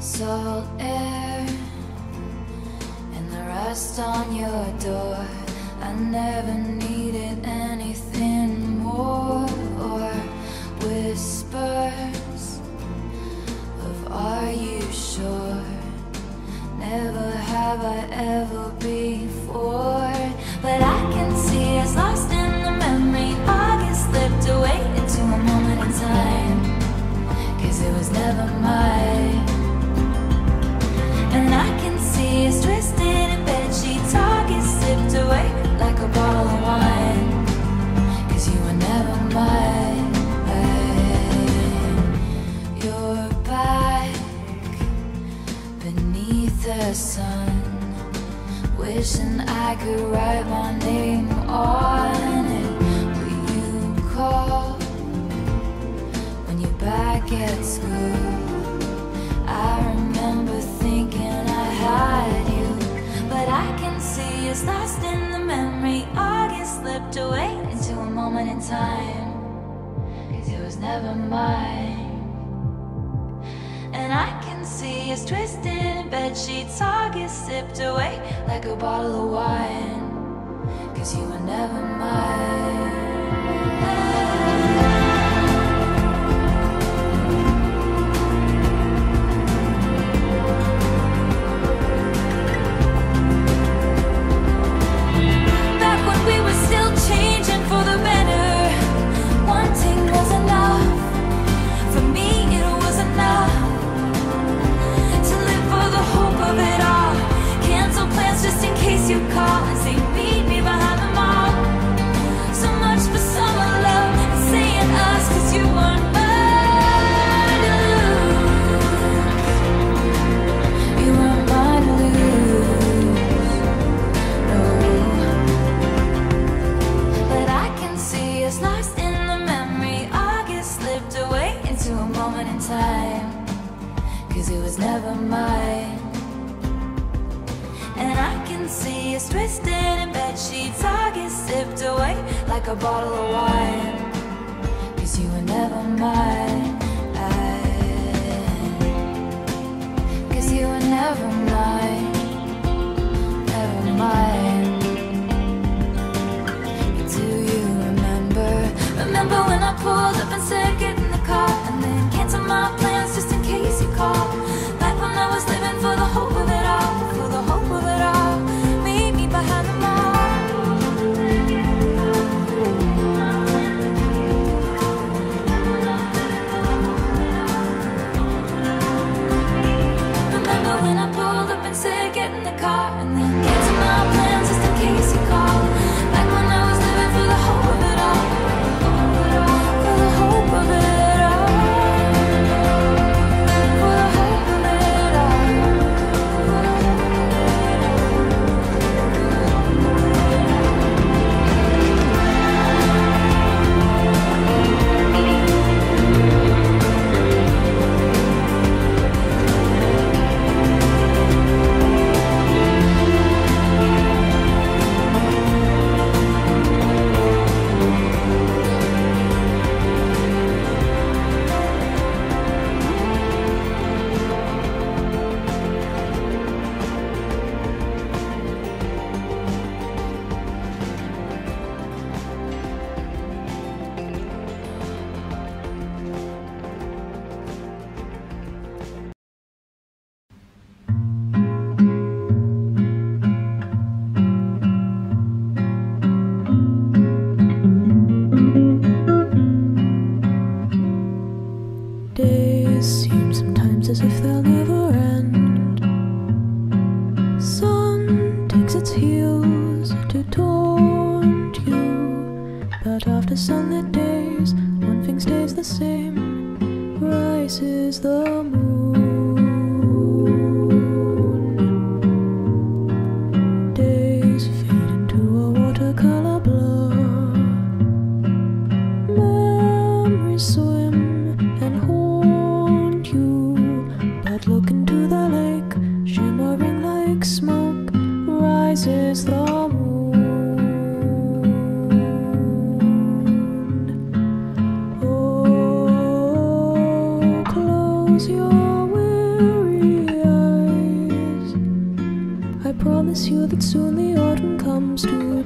salt air and the rust on your door. I never needed anything more, or whispers of "Are you sure?" Never have I ever before. But I can see us lost in the memory. August slipped away into a moment in time, 'cause it was never mine. And I can see us twisted in bedsheets. August slipped away like a bottle of wine, 'cause you were never mine. You're back beneath the sun, wishing I could write my name on it. Will you call when you're back at school? I remember thinking I had you, but I can see us lost in the memory. August slipped away into a moment in time, 'cause it was never mine. And I can see us twisted in bedsheets. August sipped away like a bottle of wine, 'cause you were never mine. Back when we were still changing for the better, wanting was enough. For me it was enough to live for the hope of it all. Cancel plans just in case you call and say meet me behind the mall. So much for summer love and saying us, 'cause you weren't mine to lose. You weren't mine to lose, no. But I can see us lost in the memory. August slipped away into a moment in time, 'cause it was never mine. And I can see us twisted in bedsheets. August sipped away like a bottle of wine, 'cause you were never mine. 'Cause you were never mine, never mine. Do you remember? Remember when I pulled up and said get in the car, and then canceled my plans just in case you called? Back when I was living for the hope of it all, for the hope of it all. Meet me behind the mall. Remember when I pulled up and said get in the car, and then canceled my plans just in case you called? Back when I was living for the hope of it all, for the hope of it all, for the hope of it all. Days seem sometimes as if they'll never end. Sun takes its heels to taunt you, but after sunlit days, one thing stays the same. Rises the moon. Days fade into a watercolor blur. Memories swim and haunt you, but look into the lake, shimmering like smoke. Rises the moon. Oh, close your weary that soon the autumn comes to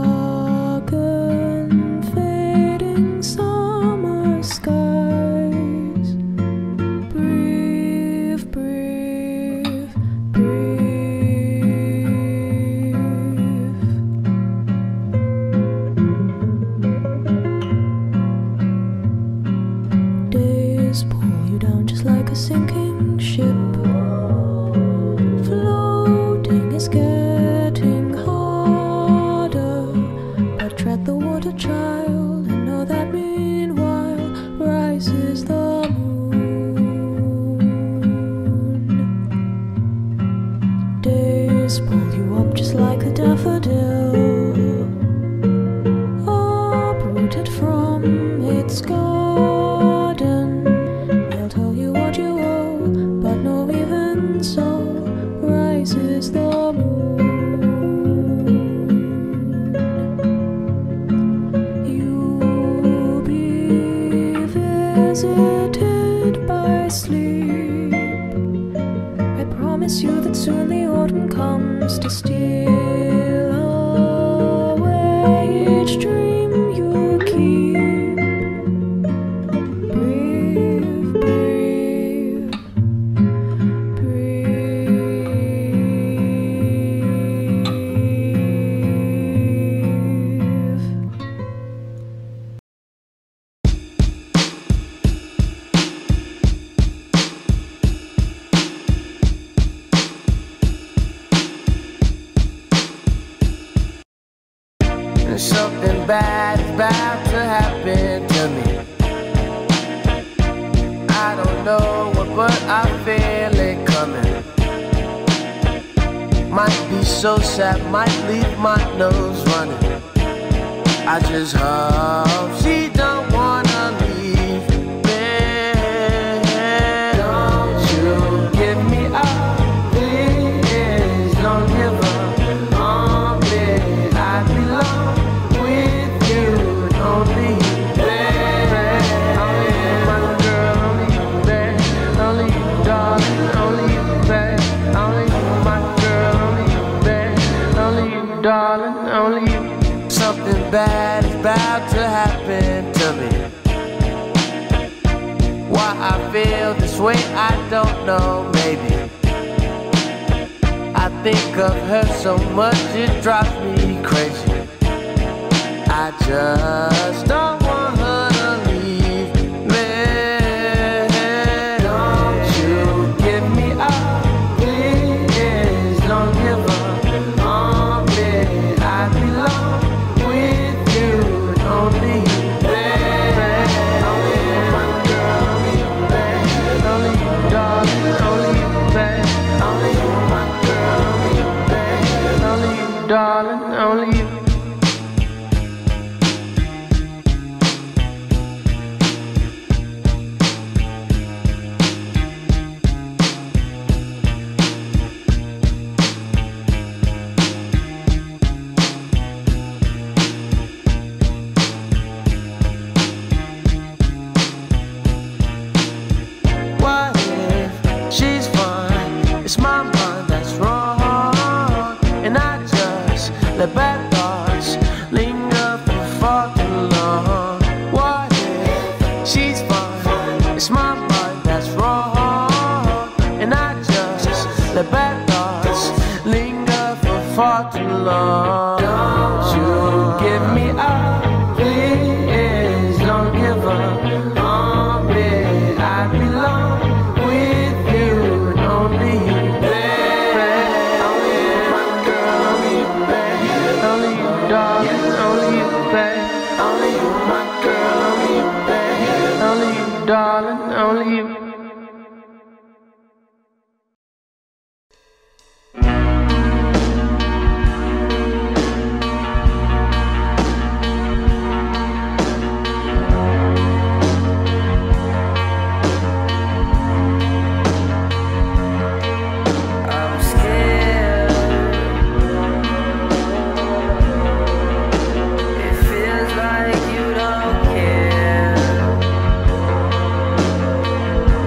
darken fading summer skies. Breathe, breathe, breathe. Days pull you down just like a sinking ship. Floating is getting harder, but tread the water, child, and know that meanwhile rises the moon. Days pull you up just like a daffodil, uprooted from its garden. They'll tell you what you owe, but no, even so rises the moon. You'll be visited by sleep. I promise you that soon the autumn comes to steal away each dream you keep. Breathe, breathe, And something bad is about to happen to me. I don't know what, but I feel it coming. Might be so sad, might leave my nose running. I just hope she don't wanna leave me. Don't you give me up, please. Don't give up on me. I belong with you, only you, baby. Only you, my girl, only you, baby. Only you, darling, only you, baby. Only you, my girl, only you, baby. Only you, darling, only you. Something bad is about to happen to me. Why I feel this way, I don't know, maybe. I think of her so much, it drives me crazy. I just don't want her to leave me. Don't you give me up, please. Don't give up on me. I belong with you, only you, baby. Only you, my girl, only you, baby. Only you, darling, only you, baby. Only you, my girl, only you, baby. Only you, darling, only you. What if she's fine? It's my mind that's wrong, and I just let bad thoughts linger for far too long. What if she's fine? It's my mind that's wrong, and I just let bad thoughts linger for far too long. Don't you give me up, please. Don't give up on me. I belong with you, only you, baby. Only you, my girl, only you, baby. Only you, darling, only you, baby. Only you, my girl, only you, baby. Only you, darling, only you. I'm scared. It feels like you don't care.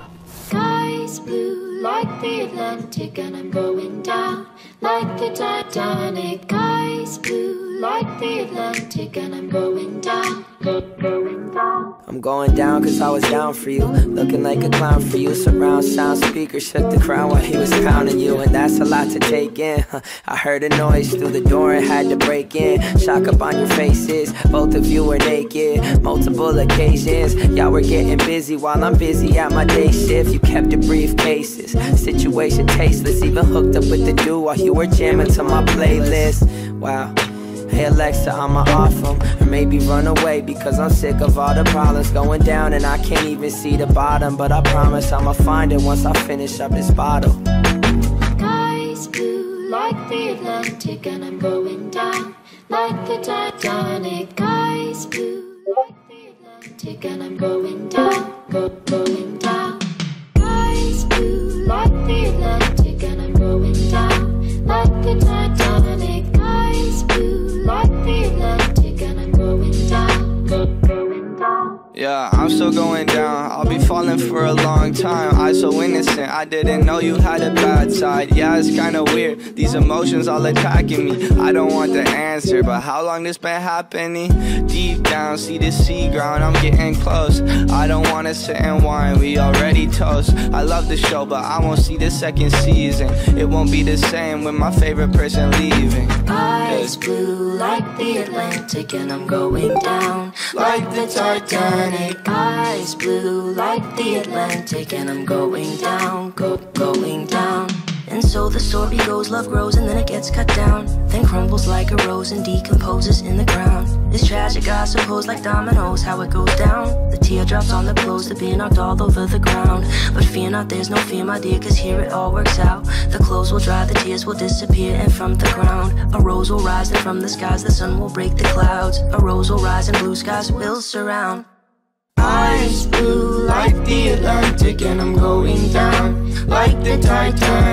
Sky's blue like the Atlantic, and I'm going down like the Titanic. Sky's blue like the Atlantic, and I'm going down, going down. I'm going down cause I was down for you, looking like a clown for you. Surround sound speakers shook the crowd while he was pounding you, and that's a lot to take in. I heard a noise through the door and had to break in. Shock up on your faces, both of you were naked. Multiple occasions, y'all were getting busy while I'm busy at my day shift. You kept your briefcases, situation tasteless. Even hooked up with the dude while you were jamming to my playlist. Wow. Hey Alexa, I'ma off them, or maybe run away, because I'm sick of all the problems going down and I can't even see the bottom. But I promise I'ma find it once I finish up this bottle. Sky's blue like the Atlantic, and I'm going down like the Titanic. Sky's blue like the Atlantic, and I'm going down, going down. Sky's blue like the Atlantic, and I'm going down like the Titanic. Sky's blue like the Atlantic, and I'm going down, going down. Yeah, I'm still going down. I'll be falling for a long time. I so innocent, I didn't know you had a bad side. Yeah, it's kinda weird, these emotions all attacking me. I don't want the answer, but how long this been happening? Deep down, see the sea ground, I'm getting close. I don't wanna sit and whine, we already toast. I love the show, but I won't see the second season. It won't be the same with my favorite person leaving. Eyes blue like the Atlantic, and I'm going down like the Titanic. Eyes blue like the Atlantic, and I'm going down, going down. And so the story goes, love grows and then it gets cut down, then crumbles like a rose and decomposes in the ground. It's tragic, I suppose, like dominoes, how it goes down. The teardrops on the clothes, the beer knocked all over the ground. But fear not, there's no fear, my dear, cause here it all works out. The clothes will dry, the tears will disappear, and from the ground a rose will rise, and from the skies the sun will break the clouds. A rose will rise and blue skies will surround. Eyes blue like the Atlantic, and I'm going down like the Titanic.